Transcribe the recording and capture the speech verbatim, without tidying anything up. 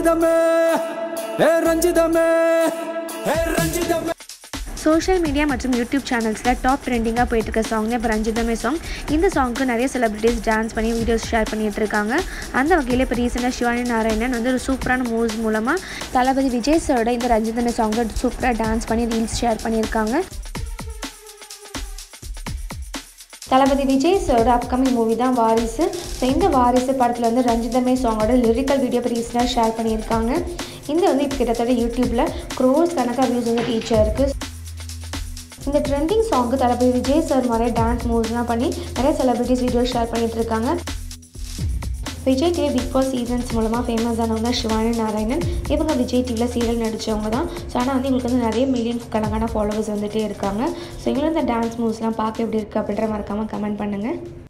ரஞ்சிதமே ஏ ரஞ்சிதமே ஏ Ranjithame social media மற்றும் யூடியூப் சேனல்ஸில் டாப் ட்ரெண்டிங்காக போயிட்டு இருக்க சாங் இப்போ ரஞ்சிதமே சாங். இந்த சாங்க்கு நிறைய செலிபிரிட்டிஸ் டான்ஸ் பண்ணி வீடியோஸ் ஷேர் பண்ணிட்டு இருக்காங்க. அந்த வகையில் இப்போ ரீசெண்டாக சிவானி நாராயணன் வந்து ஒரு சூப்பரான மூவ்ஸ் மூலமாக தளபதி விஜய் சாரோட இந்த ரஞ்சிதமே சாங்கை சூப்பராக டான்ஸ் பண்ணி ரீல்ஸ் ஷேர் பண்ணியிருக்காங்க. தளபதி விஜய் சாரோட அப்கமிங் மூவி தான் வாரிசு. ஸோ இந்த வாரிசு படத்தில் வந்து ரஞ்சிதமே சாங்கோட லிரிக்கல் வீடியோ இப்போ ரீசெண்டாக ஷேர் பண்ணியிருக்காங்க. இந்த வந்து இப்போ கிட்டத்தட்ட யூடியூப்பில் க்ரோர்ஸ் கணக்காக வியூஸ் வந்து ரீச் ஆயிருக்கு. இந்த trending song Thalapathy Vijay sir மாதிரி டான்ஸ் மூவ்ஸ்லாம் பண்ணி நிறைய செலிபிரிட்டிஸ் வீடியோ ஷேர் பண்ணிட்டு இருக்காங்க. Vijay TV big boss seasons மூலமாக ஃபேமஸ் ஆனவங்க தான் சிவானி நாராயணன். இவங்க விஜய் டிவியில் சீரியல் நடித்தவங்க தான். ஸோ ஆனால் வந்து இவங்களுக்கு வந்து நிறைய மில்லியன் கணக்கான ஃபாலோவர்ஸ் வந்துகிட்டே இருக்காங்க. ஸோ இவங்களும் இந்த டான்ஸ் மூவ்ஸ்லாம் பார்க்க எப்படி இருக்குது அப்படின்ற மறக்காமல் கமெண்ட் பண்ணுங்கள்.